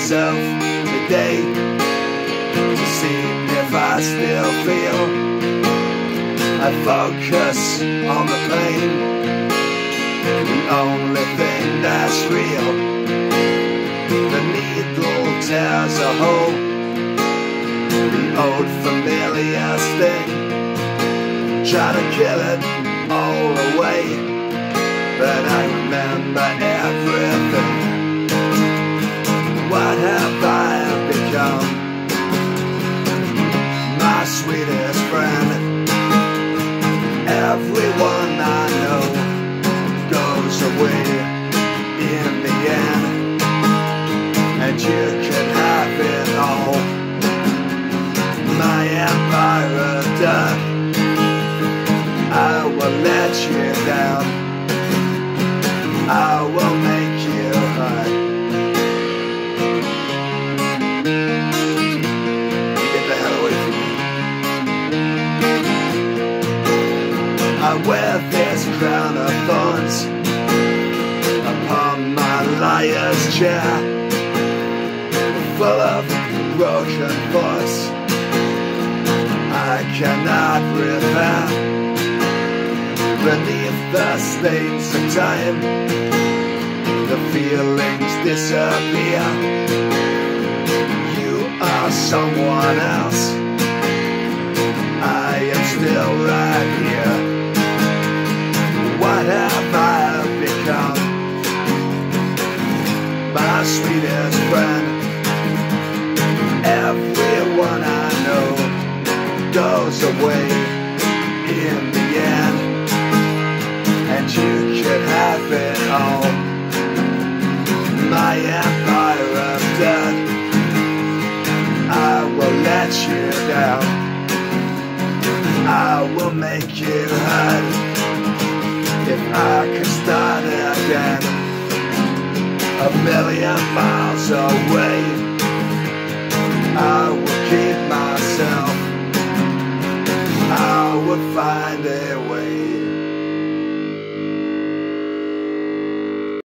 myself today to see if I still feel. I focus on the pain, the only thing that's real. The needle tears a hole, the old familiar sting. Try to kill it all away, but I remember everything. What have I become? My sweetest friend. Everyone I know goes away in the end, and you can have it all. My empire of dirt, I will let you down. I will make you hurt. You get the hell away from me. I wear this crown of thorns upon my liar's chair, full of broken thoughts I cannot repair. Beneath the stains of time, the feelings disappear. You are someone else, I am still right here. What have I become? My sweetest friend. Everyone I know goes away in the end, and you can have it all. My empire of dirt, I will let you down. I will make you hurt. If I could start again, 1,000,000 miles away.